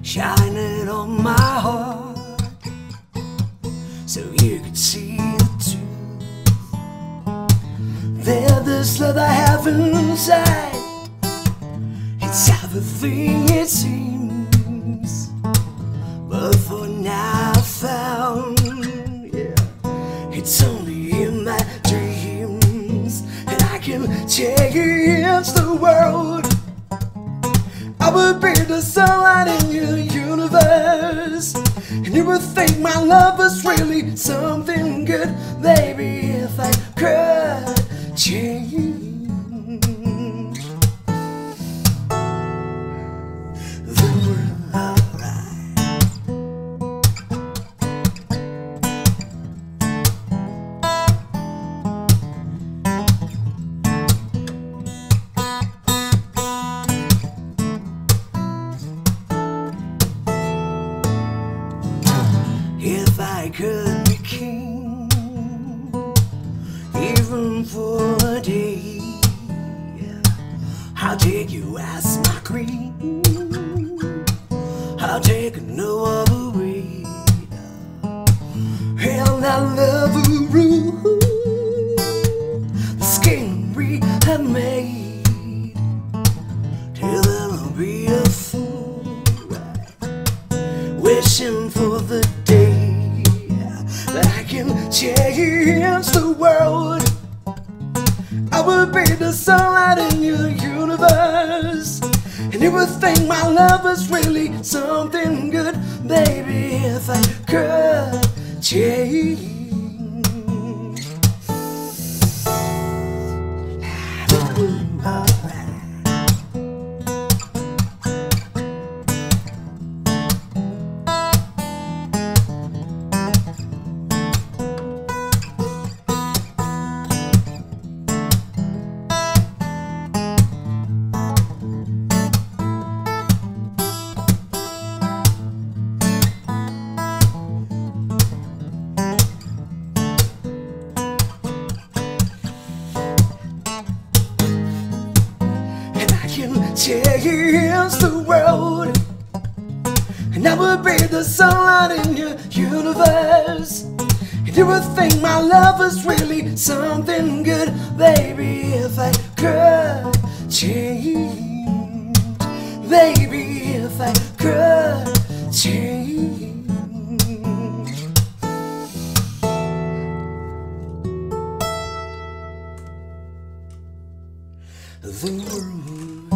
shining on my heart, so you could see the truth. There's this love I have inside, it's everything it seems, but for now I found, yeah, it's only in my dreams, and I can change the world. I would be the sunlight in your universe, and you would think my love was really something good, baby, if I could change the world. If I could be king, even for a day, I'll take you as my queen, I'll take no other way, and I love the rule the skin we have made, till then I'll be a fool, wishing for the day that I can change the world. I would be the sunlight in your universe, and you would think my love was really something good, baby, if I could change. Change the world, and I would be the sunlight in your universe, and you would think my love was really something good, baby, if I could change, baby, if I could change the world.